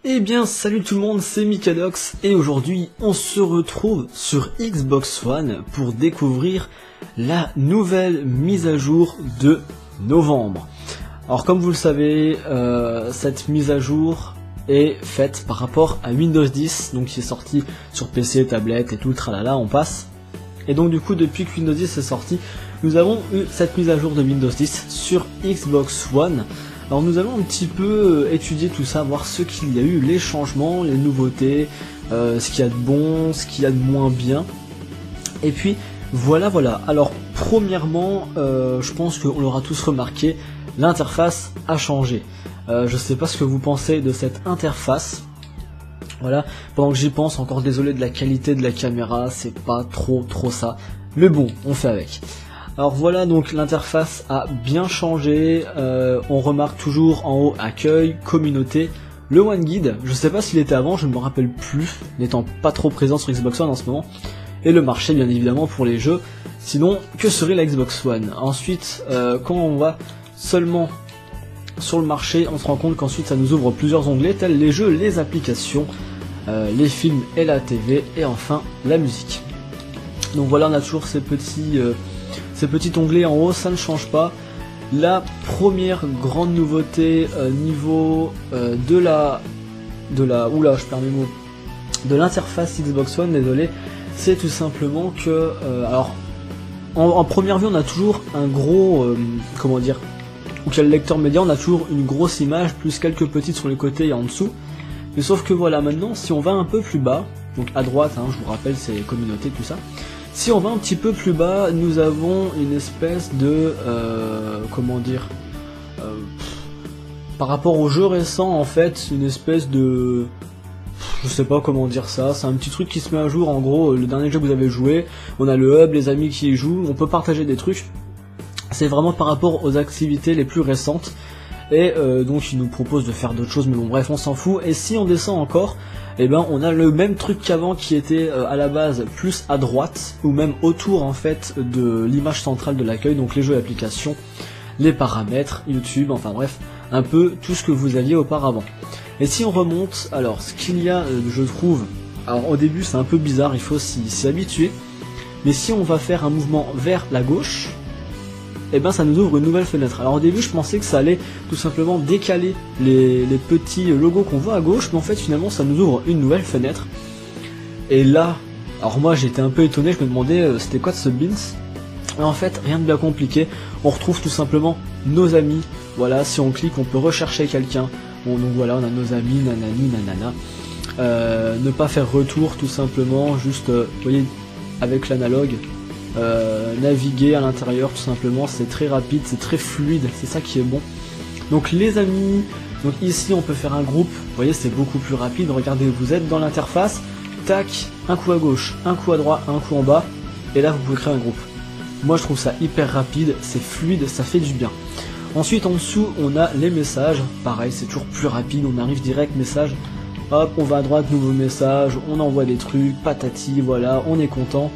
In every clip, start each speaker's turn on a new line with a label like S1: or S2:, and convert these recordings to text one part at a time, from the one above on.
S1: Eh bien salut tout le monde, c'est Mikadox et aujourd'hui on se retrouve sur Xbox One pour découvrir la nouvelle mise à jour de novembre. Alors comme vous le savez, cette mise à jour est faite par rapport à Windows 10, donc qui est sorti sur PC, tablette et tout le tralala, on passe. Et donc du coup depuis que Windows 10 est sorti, nous avons eu cette mise à jour de Windows 10 sur Xbox One. Alors nous allons un petit peu étudier tout ça, voir ce qu'il y a eu, les changements, les nouveautés, ce qu'il y a de bon, ce qu'il y a de moins bien. Et puis voilà. Alors premièrement, je pense qu'on l'aura tous remarqué, l'interface a changé. Je sais pas ce que vous pensez de cette interface. Voilà, pendant que j'y pense, encore désolé de la qualité de la caméra, c'est pas trop ça. Mais bon, on fait avec. Alors voilà, donc l'interface a bien changé, on remarque toujours en haut accueil, communauté, le One Guide, je sais pas s'il était avant, je ne me rappelle plus, n'étant pas trop présent sur Xbox One en ce moment, et le marché bien évidemment pour les jeux, sinon que serait la Xbox One? Ensuite, quand on va seulement sur le marché, on se rend compte qu'ensuite ça nous ouvre plusieurs onglets, tels les jeux, les applications, les films et la TV, et enfin la musique. Donc voilà, on a toujours ces petits onglets en haut, ça ne change pas. La première grande nouveauté niveau de l'interface Xbox One, désolé, c'est tout simplement que alors en première vue on a toujours un gros où qu'il y a le lecteur média, on a toujours une grosse image plus quelques petites sur les côtés et en dessous. Mais sauf que voilà, maintenant si on va un peu plus bas, donc à droite, je vous rappelle c'est communauté tout ça. Si on va un petit peu plus bas, nous avons une espèce de par rapport aux jeux récents en fait, une espèce de, je sais pas comment dire ça, c'est un petit truc qui se met à jour. En gros, le dernier jeu que vous avez joué, on a le hub, les amis qui y jouent, on peut partager des trucs. C'est vraiment par rapport aux activités les plus récentes. Et donc il nous propose de faire d'autres choses, mais bon bref on s'en fout. Et si on descend encore, eh ben on a le même truc qu'avant qui était à la base plus à droite, ou même autour en fait de l'image centrale de l'accueil, donc les jeux et applications, les paramètres, YouTube, enfin bref, un peu tout ce que vous aviez auparavant. Et si on remonte, alors ce qu'il y a, je trouve, alors au début c'est un peu bizarre, il faut s'y habituer, mais si on va faire un mouvement vers la gauche, et ben ça nous ouvre une nouvelle fenêtre. Alors au début je pensais que ça allait tout simplement décaler les petits logos qu'on voit à gauche, mais en fait finalement ça nous ouvre une nouvelle fenêtre. Et là, alors moi j'étais un peu étonné, je me demandais c'était quoi de ce Beans. Et en fait rien de bien compliqué, on retrouve tout simplement nos amis. Voilà, si on clique on peut rechercher quelqu'un. Bon, donc voilà, on a nos amis, nanani, nanana. Ne pas faire retour tout simplement, juste vous voyez avec l'analogue. Naviguer à l'intérieur tout simplement, c'est très rapide, c'est très fluide, c'est ça qui est bon. Donc les amis, donc ici on peut faire un groupe, vous voyez c'est beaucoup plus rapide, regardez vous êtes dans l'interface, tac, un coup à gauche, un coup à droite, un coup en bas, et là vous pouvez créer un groupe. Moi je trouve ça hyper rapide, c'est fluide, ça fait du bien. Ensuite en dessous on a les messages, pareil c'est toujours plus rapide, on arrive direct message, hop on va à droite, nouveau message, on envoie des trucs, patati, voilà, on est content.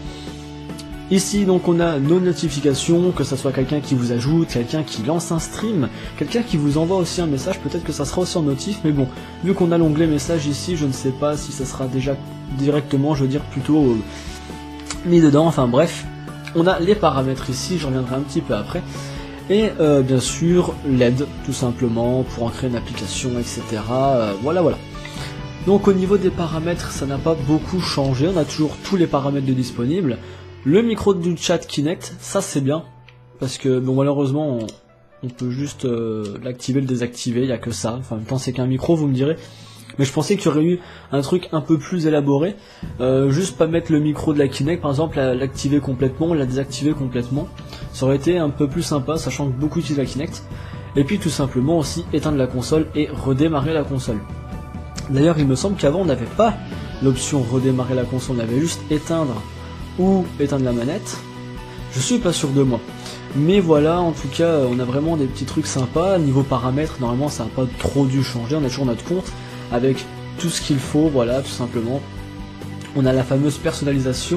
S1: Ici donc on a nos notifications, que ça soit quelqu'un qui vous ajoute, quelqu'un qui lance un stream, quelqu'un qui vous envoie aussi un message, peut-être que ça sera aussi en notif, mais bon, vu qu'on a l'onglet message ici, je ne sais pas si ça sera déjà directement, je veux dire plutôt mis dedans, enfin bref. On a les paramètres ici, je reviendrai un petit peu après, et bien sûr l'aide tout simplement pour en créer une application, etc. Voilà. Donc au niveau des paramètres, ça n'a pas beaucoup changé, on a toujours tous les paramètres de disponibles. Le micro du chat Kinect, ça c'est bien, parce que bon malheureusement on peut juste l'activer, le désactiver, il n'y a que ça, enfin en même temps c'est qu'un micro vous me direz, mais je pensais qu'il y aurait eu un truc un peu plus élaboré, juste pas mettre le micro de la Kinect par exemple, l'activer complètement, la désactiver complètement, ça aurait été un peu plus sympa, sachant que beaucoup utilisent la Kinect, et puis tout simplement aussi éteindre la console et redémarrer la console. D'ailleurs il me semble qu'avant on n'avait pas l'option redémarrer la console, on avait juste éteindre ou éteindre la manette, je suis pas sûr de moi. Mais voilà, en tout cas, on a vraiment des petits trucs sympas. Niveau paramètres, normalement ça n'a pas trop dû changer, on a toujours notre compte avec tout ce qu'il faut, voilà, tout simplement. On a la fameuse personnalisation,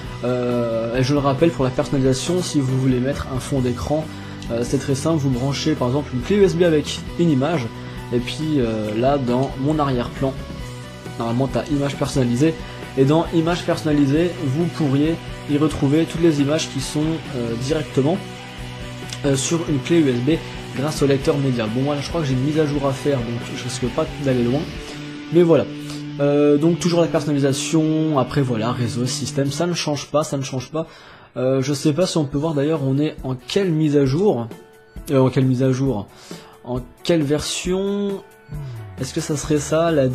S1: et je le rappelle, pour la personnalisation, si vous voulez mettre un fond d'écran, c'est très simple, vous branchez par exemple une clé USB avec une image, et puis là dans mon arrière-plan, normalement tu as images personnalisées, et dans images personnalisées, vous pourriez y retrouver toutes les images qui sont directement sur une clé USB grâce au lecteur média. Bon, voilà, je crois que j'ai une mise à jour à faire, donc je risque pas d'aller loin, mais voilà. Donc toujours la personnalisation, après voilà, réseau, système, ça ne change pas, je sais pas si on peut voir d'ailleurs, on est en quelle mise à jour, en quelle version, est-ce que ça serait ça, la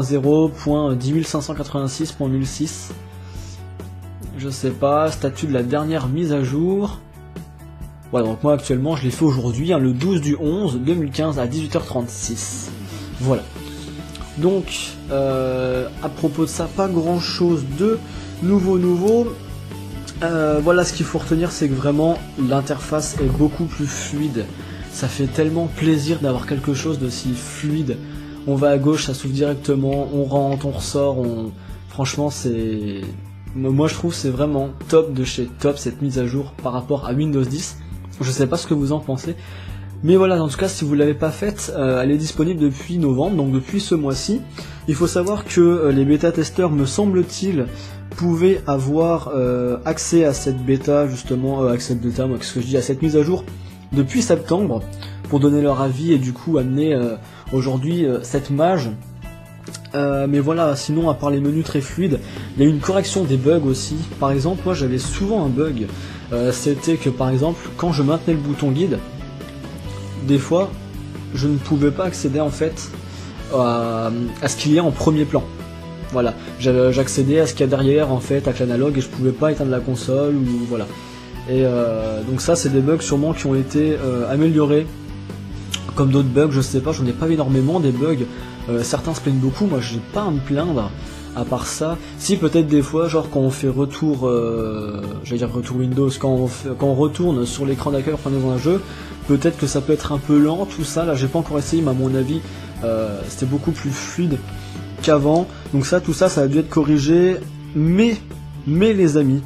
S1: 10.0.10586.1006, je sais pas, statut de la dernière mise à jour. Voilà, donc moi actuellement je l'ai fait aujourd'hui, hein, le 12/11/2015 à 18h36, voilà. Donc, à propos de ça, pas grand chose de nouveau. Voilà, ce qu'il faut retenir, c'est que vraiment l'interface est beaucoup plus fluide. Ça fait tellement plaisir d'avoir quelque chose de si fluide. On va à gauche, ça s'ouvre directement, on rentre, on ressort, franchement c'est... Moi je trouve c'est vraiment top de chez top cette mise à jour par rapport à Windows 10. Je sais pas ce que vous en pensez. Mais voilà, en tout cas, si vous ne l'avez pas faite, elle est disponible depuis novembre, donc depuis ce mois-ci. Il faut savoir que les bêta-testeurs, me semble-t-il, pouvaient avoir accès à cette bêta, justement, à cette mise à jour depuis septembre, pour donner leur avis et du coup amener aujourd'hui cette mage. Mais voilà, sinon, à part les menus très fluides, il y a eu une correction des bugs aussi. Par exemple, moi j'avais souvent un bug, c'était que par exemple, quand je maintenais le bouton guide, des fois, je ne pouvais pas accéder en fait à ce qu'il y a en premier plan. Voilà, j'accédais à ce qu'il y a derrière en fait, avec l'analogue, et je pouvais pas éteindre la console ou voilà. Et donc ça, c'est des bugs sûrement qui ont été améliorés. Comme d'autres bugs, je sais pas, j'en ai pas énormément des bugs. Certains se plaignent beaucoup, moi j'ai pas à me plaindre. À part ça, si peut-être des fois, genre quand on fait retour, j'allais dire retour Windows, quand on retourne sur l'écran d'accueil en prenant un jeu, peut-être que ça peut être un peu lent, tout ça. Là, j'ai pas encore essayé, mais à mon avis, c'était beaucoup plus fluide qu'avant. Donc ça, tout ça, ça a dû être corrigé. Mais les amis,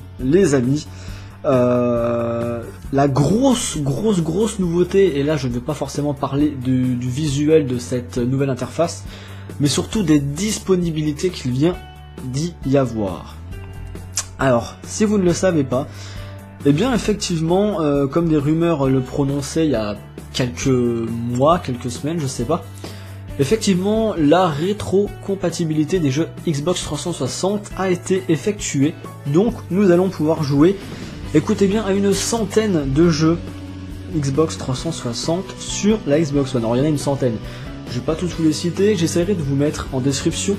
S1: la grosse nouveauté, et là, je ne vais pas forcément parler du visuel de cette nouvelle interface, mais surtout des disponibilités qu'il vient d'y avoir. Alors, si vous ne le savez pas, eh bien effectivement, comme des rumeurs le prononçaient il y a quelques mois, quelques semaines, je sais pas, effectivement, la rétrocompatibilité des jeux Xbox 360 a été effectuée, donc nous allons pouvoir jouer, écoutez bien, à une centaine de jeux Xbox 360 sur la Xbox One. Alors il y en a une centaine. Je vais pas tous vous les citer, j'essaierai de vous mettre en description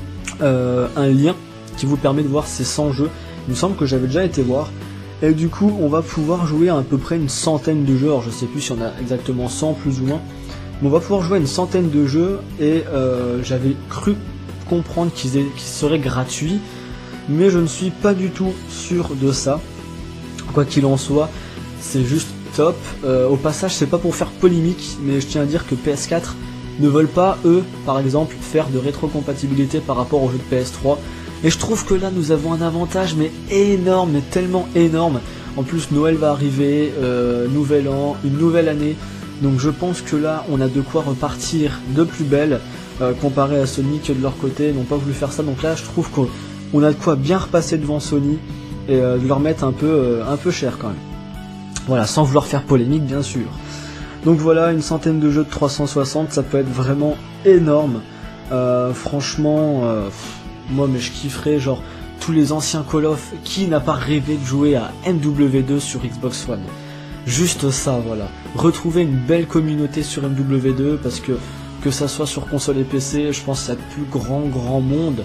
S1: un lien qui vous permet de voir ces 100 jeux. Il me semble que j'avais déjà été voir. Et du coup, on va pouvoir jouer à peu près une centaine de jeux. Alors je sais plus si on a exactement 100 plus ou moins. Mais on va pouvoir jouer à une centaine de jeux. Et j'avais cru comprendre qu'ils seraient gratuits. Mais je ne suis pas du tout sûr de ça. Quoi qu'il en soit, c'est juste top. Au passage, c'est pas pour faire polémique, mais je tiens à dire que PS4 ne veulent pas, eux, par exemple, faire de rétrocompatibilité par rapport aux jeux de PS3. Et je trouve que là, nous avons un avantage, mais énorme, mais tellement énorme. En plus, Noël va arriver, Nouvel An, une nouvelle année. Donc je pense que là, on a de quoi repartir de plus belle, comparé à Sony qui de leur côté n'ont pas voulu faire ça. Donc là, je trouve qu'on a de quoi bien repasser devant Sony et de leur mettre un peu cher quand même. Voilà, sans vouloir faire polémique, bien sûr. Donc voilà, une centaine de jeux de 360, ça peut être vraiment énorme. Franchement, moi mais je kifferais, genre, tous les anciens Call of, qui n'a pas rêvé de jouer à MW2 sur Xbox One? Juste ça, voilà. Retrouver une belle communauté sur MW2, parce que ça soit sur console et PC, je pense qu'il y a plus grand monde.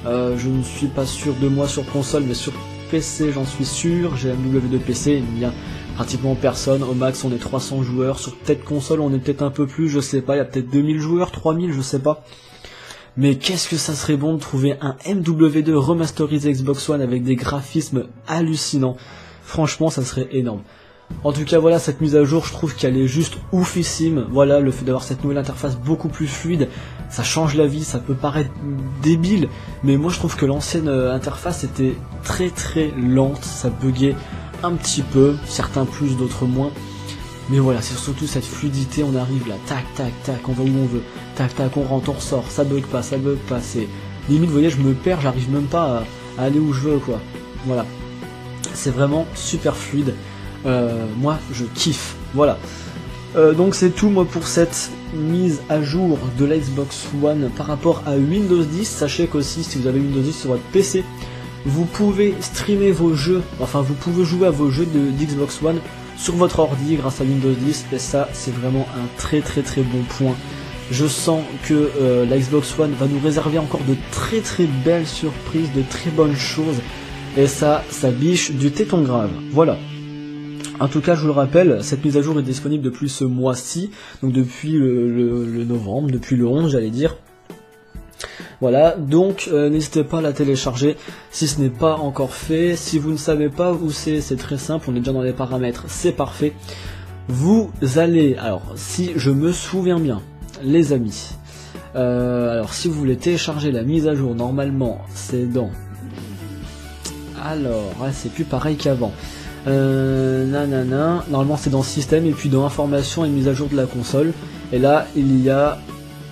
S1: Je ne suis pas sûr de moi sur console, mais sur PC j'en suis sûr. J'ai MW2 PC, il y a pratiquement personne, au max on est 300 joueurs, sur peut-être console on est peut-être un peu plus, je sais pas, il y a peut-être 2000 joueurs, 3000, je sais pas. Mais qu'est-ce que ça serait bon de trouver un MW2 remasterisé Xbox One avec des graphismes hallucinants. Franchement, ça serait énorme. En tout cas, voilà, cette mise à jour, je trouve qu'elle est juste oufissime. Voilà, le fait d'avoir cette nouvelle interface beaucoup plus fluide, ça change la vie, ça peut paraître débile, mais moi je trouve que l'ancienne interface était très lente, ça buguait un petit peu, certains plus, d'autres moins. Mais voilà, c'est surtout cette fluidité, on arrive là, tac, on va où on veut, tac, on rentre, on ressort, ça bug pas, c'est limite vous voyez je me perds, j'arrive même pas à aller où je veux quoi. Voilà, c'est vraiment super fluide, moi je kiffe, voilà. Donc c'est tout moi pour cette mise à jour de la Xbox One par rapport à Windows 10. Sachez qu'aussi si vous avez Windows 10 sur votre PC, vous pouvez streamer vos jeux, enfin vous pouvez jouer à vos jeux d'Xbox One sur votre ordi grâce à Windows 10, et ça c'est vraiment un très bon point. Je sens que la Xbox One va nous réserver encore de très belles surprises, de très bonnes choses, et ça biche du téton grave, voilà. En tout cas, je vous le rappelle, cette mise à jour est disponible depuis ce mois-ci, donc depuis le novembre, depuis le 11 j'allais dire. Voilà, donc n'hésitez pas à la télécharger si ce n'est pas encore fait. Si vous ne savez pas où c'est très simple, on est déjà dans les paramètres, c'est parfait. Vous allez, alors si je me souviens bien, les amis, alors si vous voulez télécharger la mise à jour, normalement c'est dans... Alors, c'est plus pareil qu'avant. Normalement c'est dans système et puis dans information et mise à jour de la console, et là il y a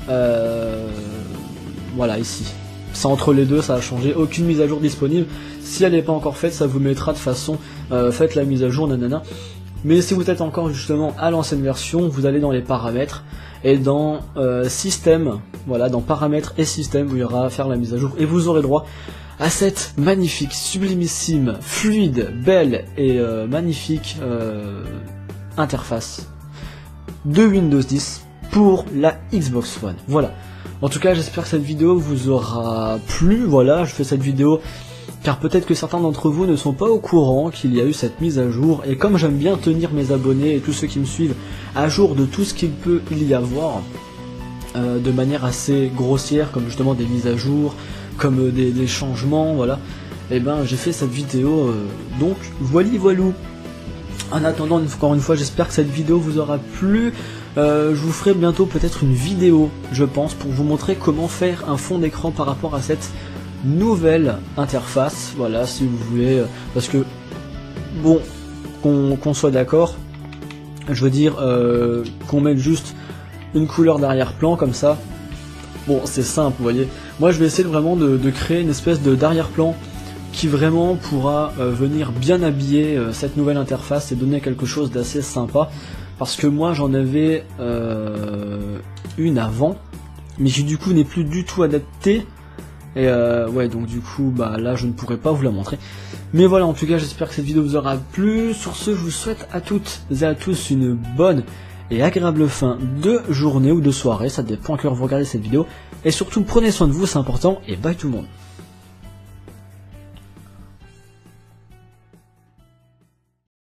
S1: voilà ici, c'est entre les deux, ça a changé, aucune mise à jour disponible. Si elle n'est pas encore faite, ça vous mettra de façon faites la mise à jour, mais si vous êtes encore justement à l'ancienne version, vous allez dans les paramètres et dans système, voilà, dans paramètres et système, vous irez faire la mise à jour et vous aurez droit à cette magnifique, sublimissime, fluide, belle et magnifique interface de Windows 10 pour la Xbox One. Voilà. En tout cas, j'espère que cette vidéo vous aura plu. Voilà, je fais cette vidéo car peut-être que certains d'entre vous ne sont pas au courant qu'il y a eu cette mise à jour. Et comme j'aime bien tenir mes abonnés et tous ceux qui me suivent à jour de tout ce qu'il peut y avoir, de manière assez grossière, comme justement des mises à jour, comme des changements, voilà, et ben j'ai fait cette vidéo, donc voilou. En attendant, encore une fois, j'espère que cette vidéo vous aura plu. Je vous ferai bientôt peut-être une vidéo, je pense, pour vous montrer comment faire un fond d'écran par rapport à cette nouvelle interface, voilà, si vous voulez, parce que, bon, qu'on soit d'accord, je veux dire, qu'on mette juste une couleur d'arrière-plan, comme ça, bon, c'est simple, vous voyez. Moi, je vais essayer vraiment de créer une espèce d'arrière-plan qui vraiment pourra venir bien habiller cette nouvelle interface et donner quelque chose d'assez sympa. Parce que moi, j'en avais une avant, mais qui du coup n'est plus du tout adaptée. Et ouais, donc du coup, bah là, je ne pourrais pas vous la montrer. Mais voilà, en tout cas, j'espère que cette vidéo vous aura plu. Sur ce, je vous souhaite à toutes et à tous une bonne et agréable fin de journée ou de soirée, ça dépend à quelle heure vous regardez cette vidéo, et surtout prenez soin de vous, c'est important, et bye tout le monde.